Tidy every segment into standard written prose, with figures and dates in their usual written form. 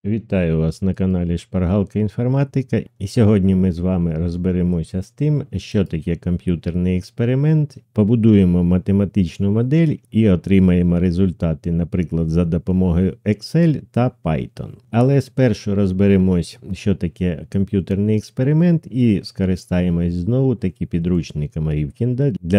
Вітаю вас на каналі Шпаргалка Інформатика, і сьогодні ми з вами розберемося з тим, що таке комп'ютерний експеримент, побудуємо математичну модель і отримаємо результати, наприклад, за допомогою Excel та Python. Але спершу розберемось, що таке комп'ютерний експеримент, і скористаємось знову таки підручниками Рівкінда для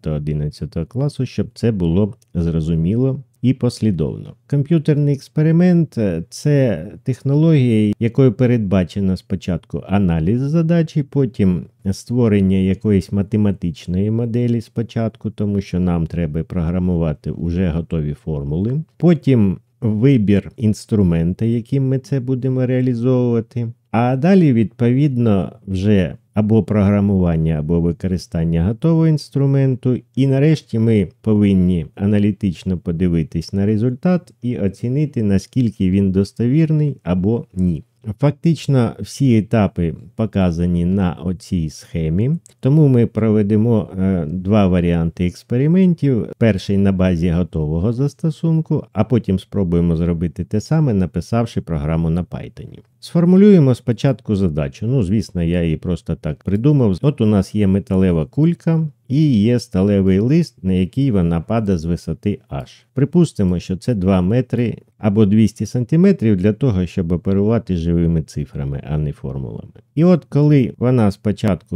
10-11 класу, щоб це було зрозуміло і послідовно. Комп'ютерний експеримент – це технологія, якою передбачено спочатку аналіз задачі, потім створення якоїсь математичної моделі спочатку, тому що нам треба програмувати вже готові формули, потім вибір інструмента, яким ми це будемо реалізовувати, а далі, відповідно, вже або програмування, або використання готового інструменту. І нарешті ми повинні аналітично подивитись на результат і оцінити, наскільки він достовірний або ні. Фактично всі етапи показані на оцій схемі, тому ми проведемо два варіанти експериментів. Перший на базі готового застосунку, а потім спробуємо зробити те саме, написавши програму на Python. Сформулюємо спочатку задачу. Звісно, я її просто так придумав. От у нас є металева кулька і є сталевий лист, на який вона падає з висоти H. Припустимо, що це 2 метри або 200 сантиметрів для того, щоб оперувати живими цифрами, а не формулами. І от коли вона спочатку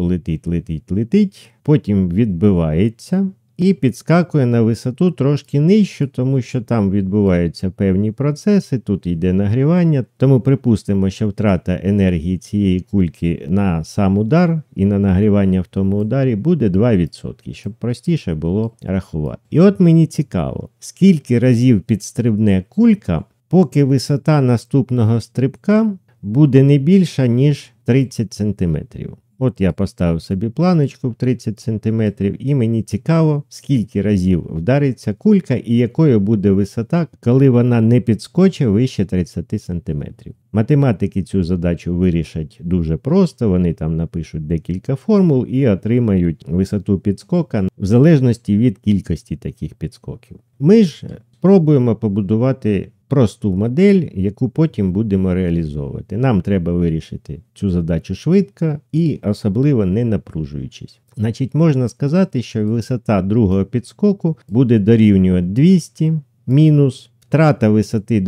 летить, потім відбивається і підскакує на висоту трошки нижчу, тому що там відбуваються певні процеси, тут йде нагрівання, тому припустимо, що втрата енергії цієї кульки на сам удар і на нагрівання в тому ударі буде 2%, щоб простіше було рахувати. І от мені цікаво, скільки разів підстрибне кулька, поки висота наступного стрибка буде не більша, ніж 30 см. От я поставив собі планочку в 30 см, і мені цікаво, скільки разів вдариться кулька і якою буде висота, коли вона не підскочить вище 30 см. Математики цю задачу вирішать дуже просто, вони там напишуть декілька формул і отримають висоту підскока в залежності від кількості таких підскоків. Ми ж спробуємо побудувати просту модель, яку потім будемо реалізовувати. Нам треба вирішити цю задачу швидко і особливо не напружуючись. Значить, можна сказати, що висота другого підскоку буде дорівнювати 200 мінус втрата висоти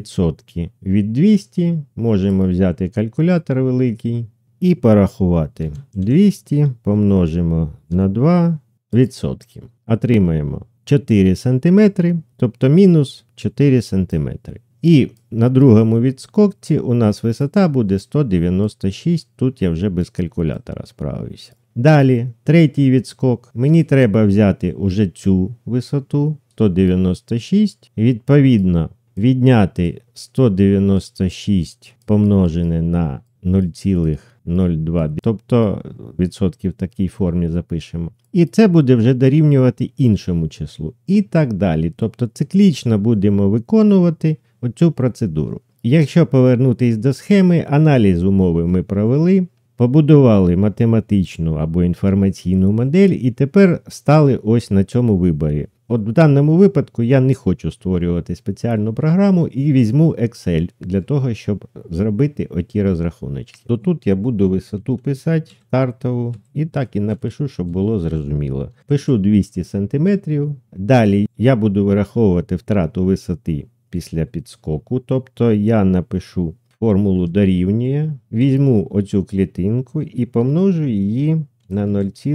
2% від 200. Можемо взяти калькулятор великий і порахувати. 200 помножимо на 2%. Отримаємо 4 см, тобто мінус 4 см. І на другому відскоці у нас висота буде 196, тут я вже без калькулятора справився. Далі, третій відскок. Мені треба взяти уже цю висоту, 196, відповідно відняти 196 помножене на 0,02, тобто відсотки в такій формі запишемо. І це буде вже дорівнювати іншому числу. І так далі. Тобто циклічно будемо виконувати оцю процедуру. Якщо повернутися до схеми, аналіз умови ми провели, побудували математичну або інформаційну модель і тепер стали ось на цьому виборі. От в даному випадку я не хочу створювати спеціальну програму і візьму Excel для того, щоб зробити оті розрахуночки. То тут я буду висоту писати стартову і так і напишу, щоб було зрозуміло. Пишу 200 см. Далі я буду вираховувати втрату висоти після підскоку, тобто я напишу формулу дорівнює, візьму оцю клітинку і помножу її на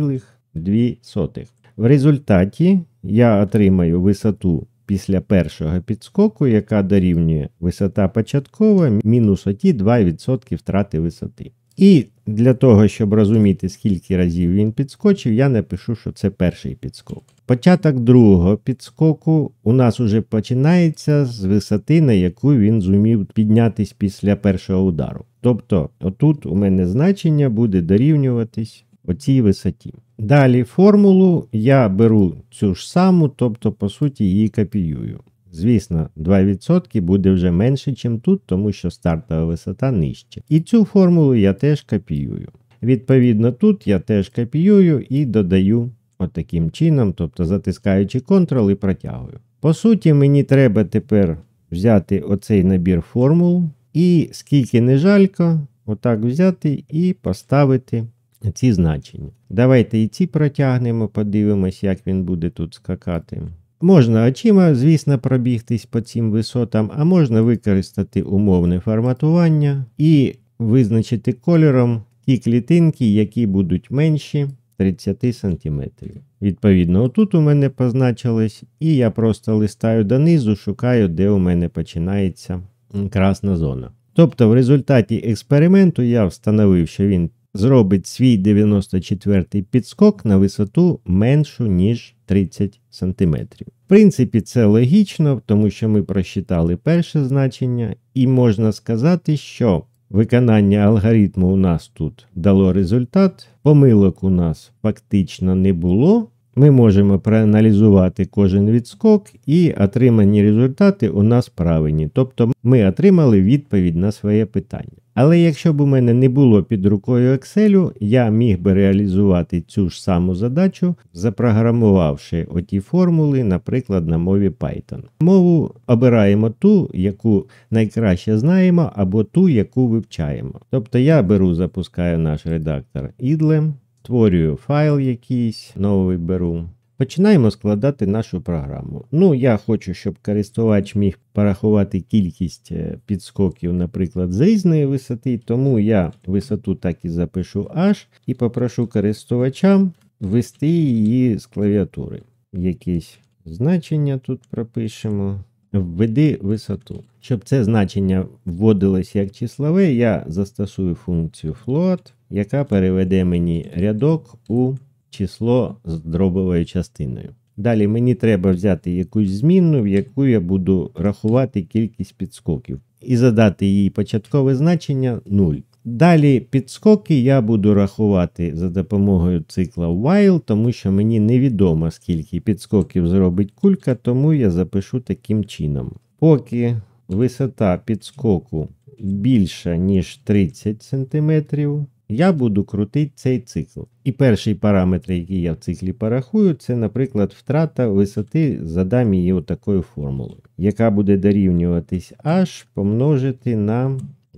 0,2. В результаті я отримаю висоту після першого підскоку, яка дорівнює висота початкова мінус оті 2% втрати висоти. І для того, щоб розуміти, скільки разів він підскочив, я напишу, що це перший підскок. Початок другого підскоку у нас уже починається з висоти, на яку він зумів піднятись після першого удару. Тобто, отут у мене значення буде дорівнюватись оцій висоті. Далі формулу я беру цю ж саму, тобто, по суті, її копіюю. Звісно, 2% буде вже менше, ніж тут, тому що стартова висота нижча. І цю формулу я теж копіюю. Відповідно, тут я теж копіюю і додаю отаким чином, тобто затискаючи Ctrl і протягую. По суті, мені треба тепер взяти оцей набір формул І скільки не жалько, отак взяти і поставити ці значення. Давайте і ці протягнемо, подивимось, як він буде тут скакати. Можна очима, звісно, пробігтись по цим висотам, а можна використати умовне форматування і визначити кольором ті клітинки, які будуть менші 30 см. Відповідно, отут у мене позначилось, і я просто листаю донизу, шукаю, де у мене починається красна зона. Тобто в результаті експерименту я встановив, що він зробить свій 94-й підскок на висоту меншу, ніж 30 см. В принципі, це логічно, тому що ми просчитали перше значення, і можна сказати, що виконання алгоритму у нас тут дало результат, помилок у нас фактично не було. Ми можемо проаналізувати кожен відскок, і отримані результати у нас правильні. Тобто ми отримали відповідь на своє питання. Але якщо б у мене не було під рукою Excel, я міг би реалізувати цю ж саму задачу, запрограмувавши оті формули, наприклад, на мові Python. Мову обираємо ту, яку найкраще знаємо, або ту, яку вивчаємо. Тобто я запускаю наш редактор idle, створюю файл якийсь, новий беру. Починаємо складати нашу програму. Я хочу, щоб користувач міг порахувати кількість підскоків, наприклад, з різної висоти, тому я висоту так і запишу H і попрошу користувача ввести її з клавіатури. Якісь значення тут пропишемо. Введи висоту. Щоб це значення вводилось як числове, я застосую функцію float, яка переведе мені рядок у число з дробовою частиною. Далі мені треба взяти якусь змінну, в яку я буду рахувати кількість підскоків, і задати їй початкове значення 0. Далі підскоки я буду рахувати за допомогою цикла while, тому що мені невідомо, скільки підскоків зробить кулька, тому я запишу таким чином. Поки висота підскоку більша, ніж 30 см, я буду крутити цей цикл. І перший параметр, який я в циклі порахую, це, наприклад, втрата висоти, задам її отакою формулою, яка буде дорівнюватись h помножити на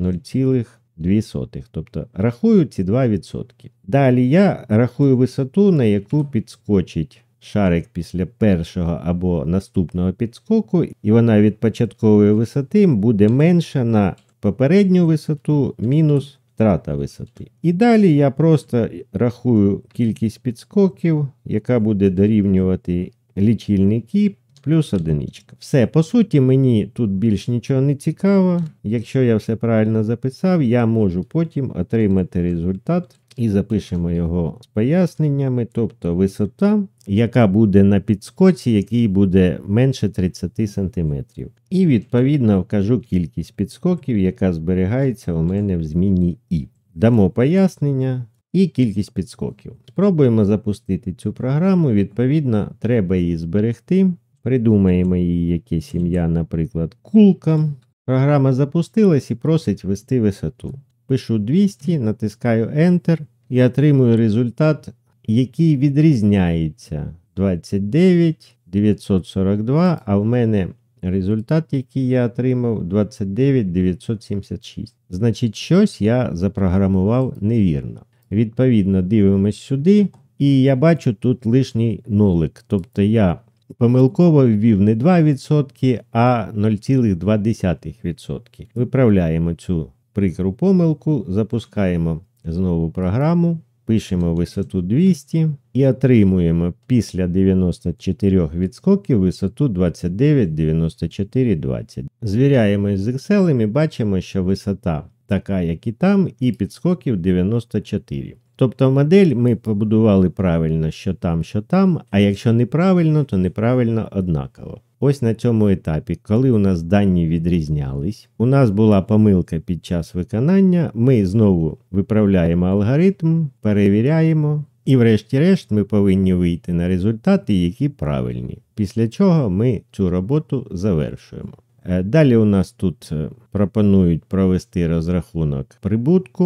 0,2. Тобто рахую ці 2%. Далі я рахую висоту, на яку підскочить шарик після першого або наступного підскоку, і вона від початкової висоти буде менша на попередню висоту мінус втрата висоти. І далі я просто рахую кількість підскоків, яка буде дорівнювати лічильник і плюс одиничка. Все, по суті, мені тут більш нічого не цікаво. Якщо я все правильно записав, я можу потім отримати результат і запишемо його з поясненнями, тобто висота, яка буде на підскоці, який буде менше 30 см. І відповідно вкажу кількість підскоків, яка зберігається у мене в змінній і. Дамо пояснення і кількість підскоків. Спробуємо запустити цю програму, відповідно, треба її зберегти. Придумаємо її якесь ім'я, наприклад, кулка. Програма запустилась і просить ввести висоту. Пишу 200, натискаю Enter і отримую результат, який відрізняється 29 942, а в мене результат, який я отримав, 29 976. Значить, щось я запрограмував невірно. Відповідно, дивимось сюди, і я бачу тут лишній нолик. Тобто я помилково ввів не 2%, а 0,2%. Виправляємо цю прикру помилку, запускаємо знову програму, пишемо висоту 200 і отримуємо після 94 відскоків висоту 29 94 20. Звіряємось з Excel і бачимо, що висота така, як і там, і підскоків 94. Тобто модель ми побудували правильно, що там, а якщо неправильно, то неправильно однаково. Ось на цьому етапі, коли у нас дані відрізнялись, у нас була помилка під час виконання, ми знову виправляємо алгоритм, перевіряємо, і врешті-решт ми повинні вийти на результати, які правильні. Після чого ми цю роботу завершуємо. Далі у нас тут пропонують провести розрахунок прибутку,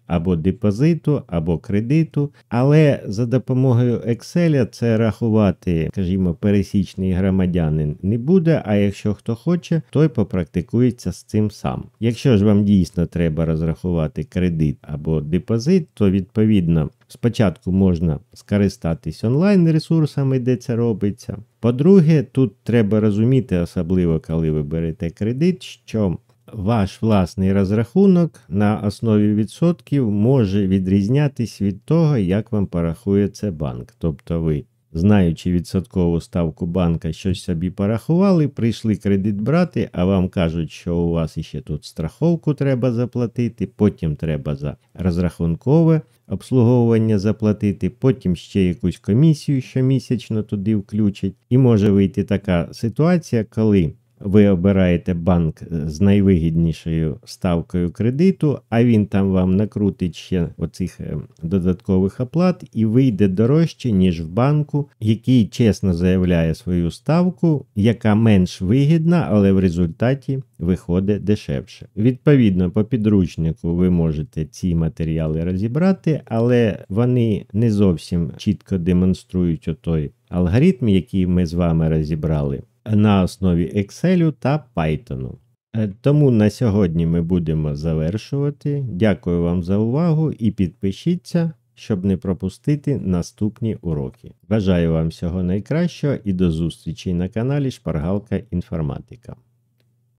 або депозиту, або кредиту. Але за допомогою Excel це рахувати, скажімо, пересічний громадянин не буде, а якщо хто хоче, той попрактикується з цим сам. Якщо ж вам дійсно треба розрахувати кредит або депозит, то відповідно спочатку можна скористатись онлайн-ресурсами, де це робиться. По-друге, тут треба розуміти, особливо коли ви берете кредит, що ваш власний розрахунок на основі відсотків може відрізнятись від того, як вам порахує це банк. Тобто ви, знаючи відсоткову ставку банка, щось собі порахували, прийшли кредит брати, а вам кажуть, що у вас іще тут страховку треба заплатити, потім треба за розрахункове обслуговування заплатити, потім ще якусь комісію щомісячно туди включать. І може вийти така ситуація, коли ви обираєте банк з найвигіднішою ставкою кредиту, а він там вам накрутить ще оцих додаткових оплат і вийде дорожче, ніж в банку, який чесно заявляє свою ставку, яка менш вигідна, але в результаті виходить дешевше. Відповідно, по підручнику ви можете ці матеріали розібрати, але вони не зовсім чітко демонструють отой алгоритм, який ми з вами розібрали на основі Excel та Python. Тому на сьогодні ми будемо завершувати. Дякую вам за увагу і підпишіться, щоб не пропустити наступні уроки. Бажаю вам всього найкращого і до зустрічі на каналі Шпаргалка Інформатика.